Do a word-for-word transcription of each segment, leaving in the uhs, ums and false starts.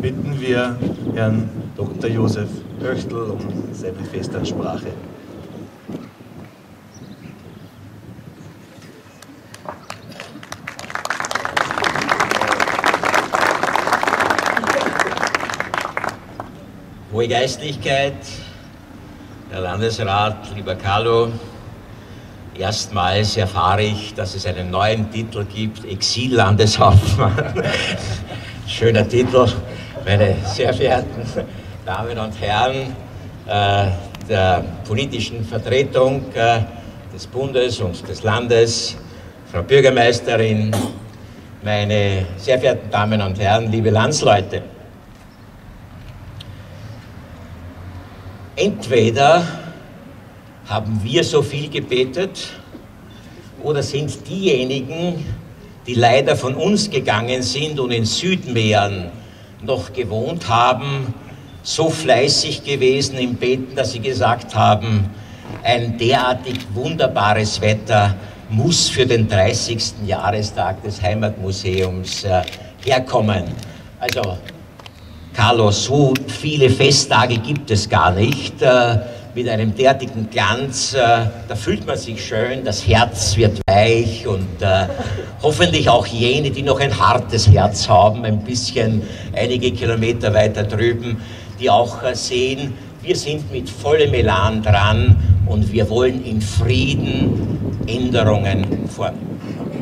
bitten wir Herrn Doktor Josef Höchtl um seine Festansprache. Hohe Geistlichkeit, Herr Landesrat, lieber Carlo, erstmals erfahre ich, dass es einen neuen Titel gibt, Exil-Landeshauptmann. Schöner Titel, meine sehr verehrten Damen und Herren äh, der politischen Vertretung äh, des Bundes und des Landes, Frau Bürgermeisterin, meine sehr verehrten Damen und Herren, liebe Landsleute. Entweder haben wir so viel gebetet oder sind diejenigen, die leider von uns gegangen sind und in Südmähren noch gewohnt haben, so fleißig gewesen im Beten, dass sie gesagt haben, ein derartig wunderbares Wetter muss für den dreißigsten Jahrestag des Heimatmuseums äh, herkommen. Also, Carlo, so viele Festtage gibt es gar nicht, äh, mit einem derartigen Glanz, äh, da fühlt man sich schön, das Herz wird weich und äh, hoffentlich auch jene, die noch ein hartes Herz haben, ein bisschen einige Kilometer weiter drüben, die auch äh, sehen, wir sind mit vollem Elan dran und wir wollen in Frieden Änderungen vornehmen.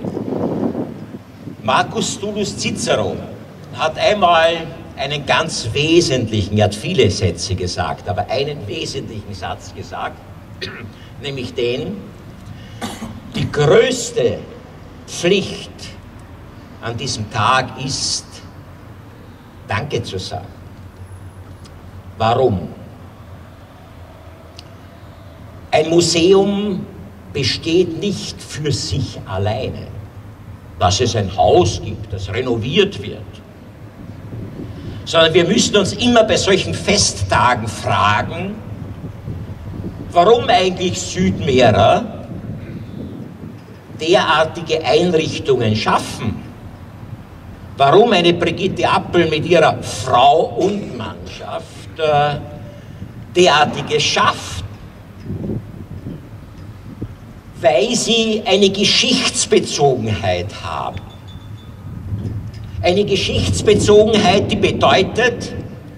Marcus Tullius Cicero hat einmal einen ganz wesentlichen, er hat viele Sätze gesagt, aber einen wesentlichen Satz gesagt, nämlich den, die größte Pflicht an diesem Tag ist, Danke zu sagen. Warum? Ein Museum besteht nicht für sich alleine, dass es ein Haus gibt, das renoviert wird, sondern wir müssen uns immer bei solchen Festtagen fragen, warum eigentlich Südmährer derartige Einrichtungen schaffen, warum eine Brigitte Appel mit ihrer Frau und Mannschaft äh, derartiges schafft, weil sie eine Geschichtsbezogenheit haben. Eine Geschichtsbezogenheit, die bedeutet,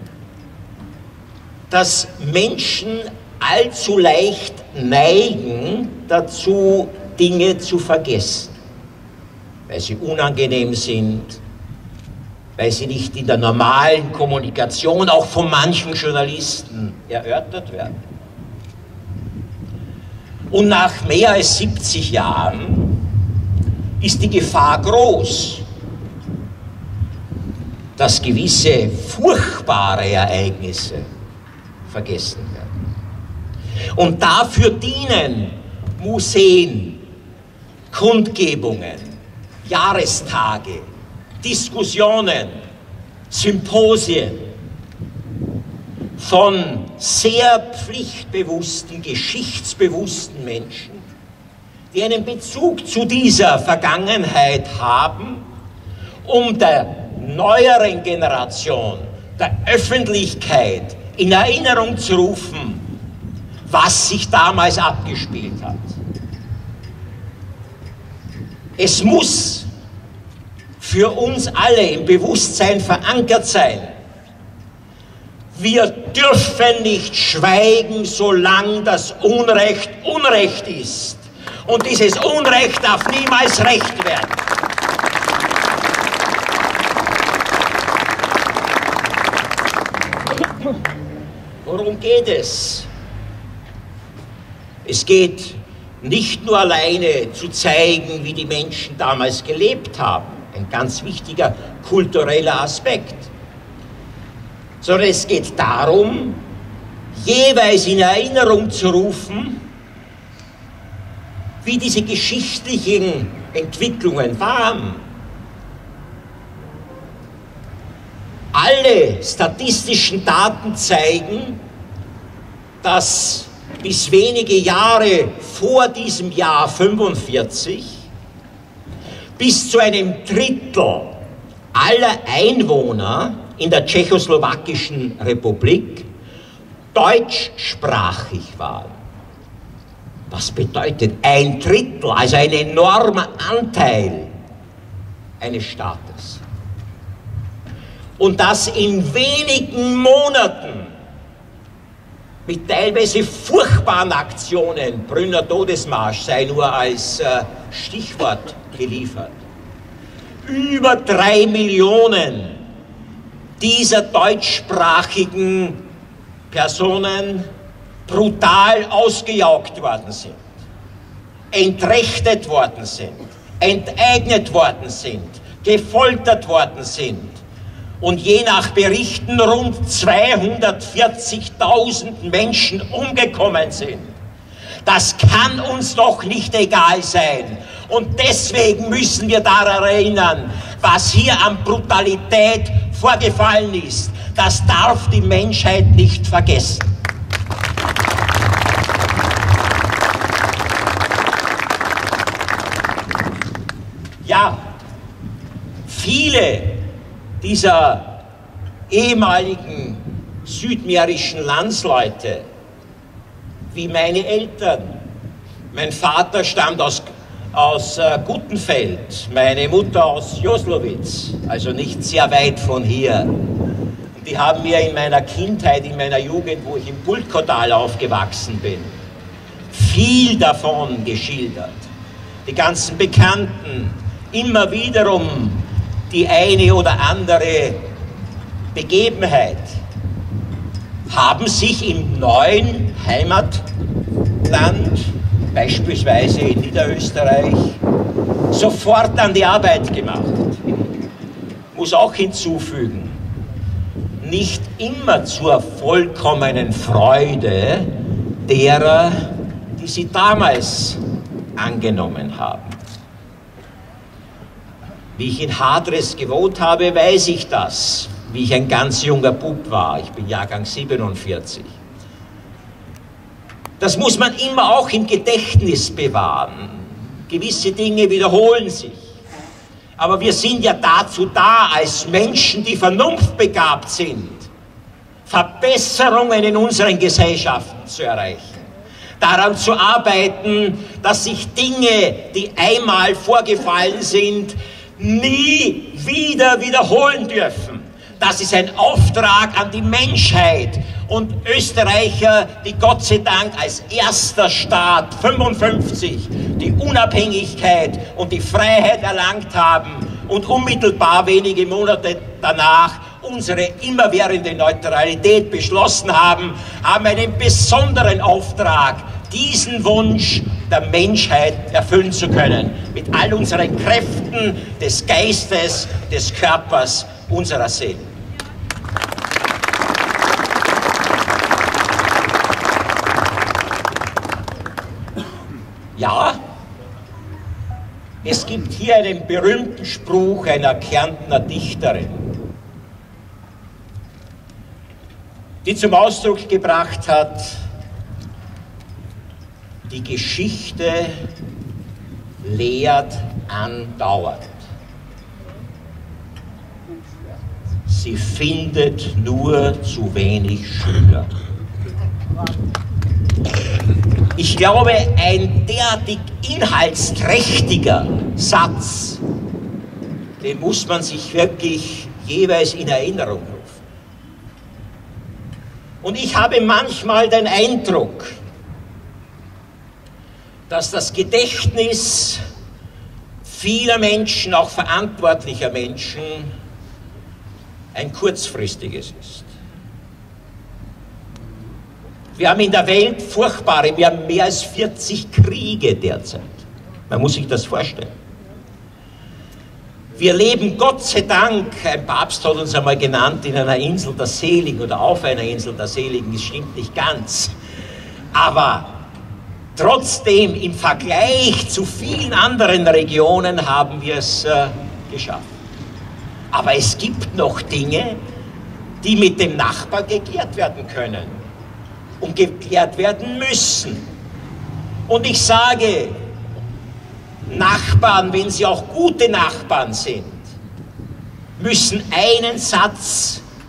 dass Menschen allzu leicht neigen dazu, Dinge zu vergessen, weil sie unangenehm sind, weil sie nicht in der normalen Kommunikation, auch von manchen Journalisten, erörtert werden. Und nach mehr als siebzig Jahren ist die Gefahr groß, dass gewisse furchtbare Ereignisse vergessen werden. Und dafür dienen Museen, Kundgebungen, Jahrestage, Diskussionen, Symposien von sehr pflichtbewussten, geschichtsbewussten Menschen, die einen Bezug zu dieser Vergangenheit haben, um der neueren Generation, der Öffentlichkeit in Erinnerung zu rufen, was sich damals abgespielt hat. Es muss für uns alle im Bewusstsein verankert sein, wir dürfen nicht schweigen, solange das Unrecht Unrecht ist. Und dieses Unrecht darf niemals Recht werden. Worum geht es? Es geht nicht nur alleine zu zeigen, wie die Menschen damals gelebt haben, ein ganz wichtiger kultureller Aspekt, sondern es geht darum, jeweils in Erinnerung zu rufen, wie diese geschichtlichen Entwicklungen waren. Alle statistischen Daten zeigen, dass bis wenige Jahre vor diesem Jahr fünfundvierzig bis zu einem Drittel aller Einwohner in der Tschechoslowakischen Republik deutschsprachig waren. Was bedeutet ein Drittel, also ein enormer Anteil eines Staates? Und das in wenigen Monaten mit teilweise furchtbaren Aktionen, Brünner Todesmarsch sei nur als äh, Stichwort geliefert. Über drei Millionen dieser deutschsprachigen Personen brutal ausgejagt worden sind, entrechtet worden sind, enteignet worden sind, gefoltert worden sind und je nach Berichten rund zweihundertvierzigtausend Menschen umgekommen sind. Das kann uns doch nicht egal sein. Und deswegen müssen wir daran erinnern, was hier an Brutalität vorgefallen ist. Das darf die Menschheit nicht vergessen. Ja, viele dieser ehemaligen südmährischen Landsleute, wie meine Eltern. Mein Vater stammt aus, aus äh, Gutenfeld, meine Mutter aus Joslowitz, also nicht sehr weit von hier. Und die haben mir in meiner Kindheit, in meiner Jugend, wo ich im Pultkotal aufgewachsen bin, viel davon geschildert. Die ganzen Bekannten, immer wiederum die eine oder andere Begebenheit, haben sich im neuen Heimatland, beispielsweise in Niederösterreich, sofort an die Arbeit gemacht. Ich muss auch hinzufügen, nicht immer zur vollkommenen Freude derer, die sie damals angenommen haben. Wie ich in Hadres gewohnt habe, weiß ich das, wie ich ein ganz junger Bub war. Ich bin Jahrgang siebenundvierzig. Das muss man immer auch im Gedächtnis bewahren. Gewisse Dinge wiederholen sich. Aber wir sind ja dazu da, als Menschen, die vernunftbegabt sind, Verbesserungen in unseren Gesellschaften zu erreichen. Daran zu arbeiten, dass sich Dinge, die einmal vorgefallen sind, nie wieder wiederholen dürfen. Das ist ein Auftrag an die Menschheit. Und Österreicher, die Gott sei Dank als erster Staat fünfundfünfzig die Unabhängigkeit und die Freiheit erlangt haben und unmittelbar wenige Monate danach unsere immerwährende Neutralität beschlossen haben, haben einen besonderen Auftrag, diesen Wunsch der Menschheit erfüllen zu können. Mit all unseren Kräften des Geistes, des Körpers, unserer Seele. Ja, es gibt hier einen berühmten Spruch einer Kärntner Dichterin, die zum Ausdruck gebracht hat: Die Geschichte lehrt andauernd. Sie findet nur zu wenig Schüler. Ich glaube, ein derartig inhaltsträchtiger Satz, den muss man sich wirklich jeweils in Erinnerung rufen. Und ich habe manchmal den Eindruck, dass das Gedächtnis vieler Menschen, auch verantwortlicher Menschen, ein kurzfristiges ist. Wir haben in der Welt furchtbare, wir haben mehr als vierzig Kriege derzeit. Man muss sich das vorstellen. Wir leben Gott sei Dank, ein Papst hat uns einmal genannt, in einer Insel der Seligen oder auf einer Insel der Seligen, das stimmt nicht ganz. Aber trotzdem, im Vergleich zu vielen anderen Regionen haben wir es äh, geschafft. Aber es gibt noch Dinge, die mit dem Nachbar geklärt werden können und geklärt werden müssen. Und ich sage, Nachbarn, wenn sie auch gute Nachbarn sind, müssen einen Satz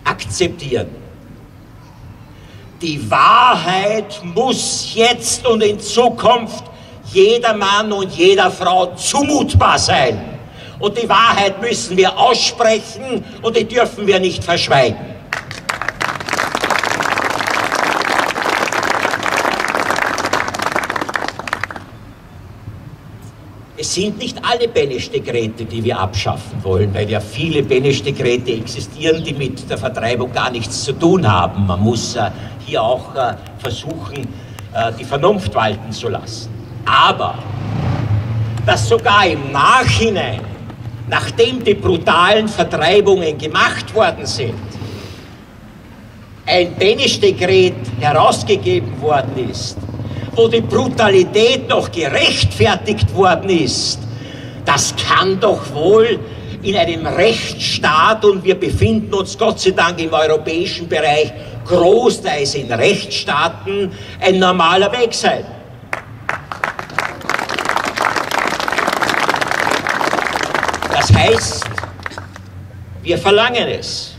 akzeptieren. Die Wahrheit muss jetzt und in Zukunft jeder Mann und jeder Frau zumutbar sein. Und die Wahrheit müssen wir aussprechen und die dürfen wir nicht verschweigen. Es sind nicht alle Beneš-Dekrete, die wir abschaffen wollen, weil ja viele Beneš-Dekrete existieren, die mit der Vertreibung gar nichts zu tun haben. Man muss äh, hier auch äh, versuchen, äh, die Vernunft walten zu lassen. Aber, dass sogar im Nachhinein, nachdem die brutalen Vertreibungen gemacht worden sind, ein Beneš-Dekret herausgegeben worden ist, wo die Brutalität noch gerechtfertigt worden ist, das kann doch wohl in einem Rechtsstaat, und wir befinden uns Gott sei Dank im europäischen Bereich großteils in Rechtsstaaten, ein normaler Weg sein. Das heißt, wir verlangen es,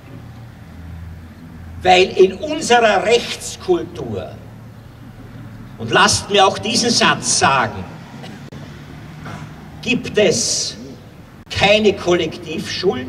weil in unserer Rechtskultur, und lasst mir auch diesen Satz sagen, gibt es keine Kollektivschuld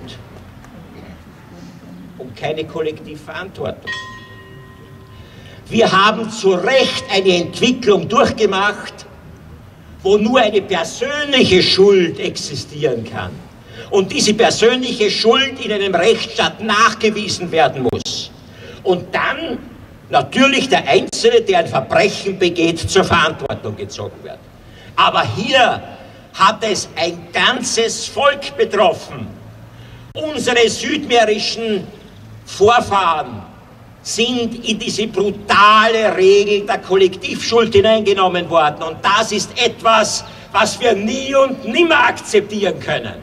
und keine Kollektivverantwortung. Wir haben zu Recht eine Entwicklung durchgemacht, wo nur eine persönliche Schuld existieren kann und diese persönliche Schuld in einem Rechtsstaat nachgewiesen werden muss. Und dann natürlich der Einzelne, der ein Verbrechen begeht, zur Verantwortung gezogen wird. Aber hier hat es ein ganzes Volk betroffen. Unsere südmährischen Vorfahren sind in diese brutale Regel der Kollektivschuld hineingenommen worden. Und das ist etwas, was wir nie und nimmer akzeptieren können.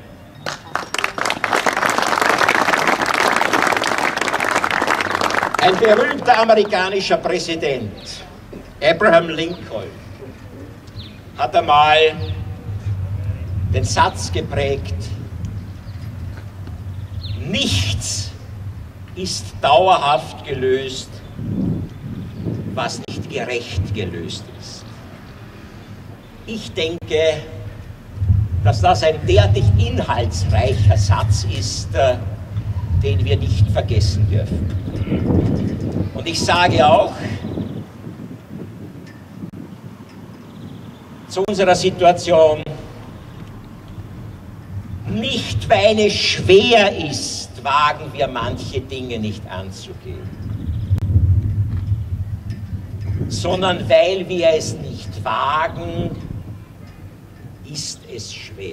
Ein berühmter amerikanischer Präsident, Abraham Lincoln, hat einmal den Satz geprägt: Nichts ist dauerhaft gelöst, was nicht gerecht gelöst ist. Ich denke, dass das ein derartig inhaltsreicher Satz ist, den wir nicht vergessen dürfen. Und ich sage auch, zu unserer Situation, nicht weil es schwer ist, wagen wir manche Dinge nicht anzugehen, sondern weil wir es nicht wagen, ist es schwer.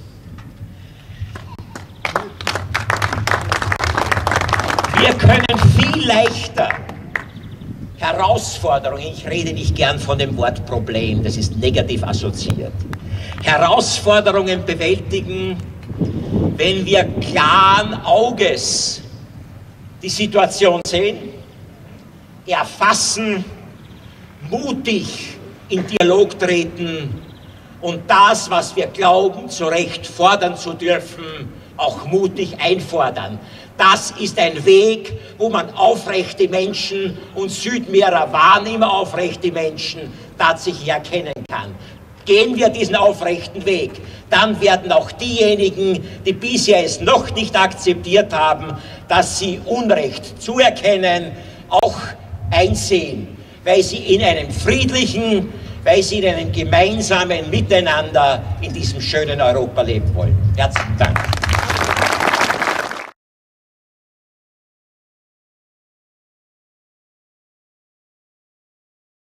Wir können viel leichter Herausforderungen, ich rede nicht gern von dem Wort Problem, das ist negativ assoziiert, Herausforderungen bewältigen, wenn wir klaren Auges die Situation sehen, erfassen, mutig in Dialog treten und das, was wir glauben, zu Recht fordern zu dürfen, auch mutig einfordern. Das ist ein Weg, wo man aufrechte Menschen, und Südmährer waren immer aufrechte Menschen, tatsächlich erkennen kann. Gehen wir diesen aufrechten Weg, dann werden auch diejenigen, die bisher es noch nicht akzeptiert haben, dass sie Unrecht zuerkennen, auch einsehen, weil sie in einem friedlichen, weil sie in einem gemeinsamen Miteinander in diesem schönen Europa leben wollen. Herzlichen Dank.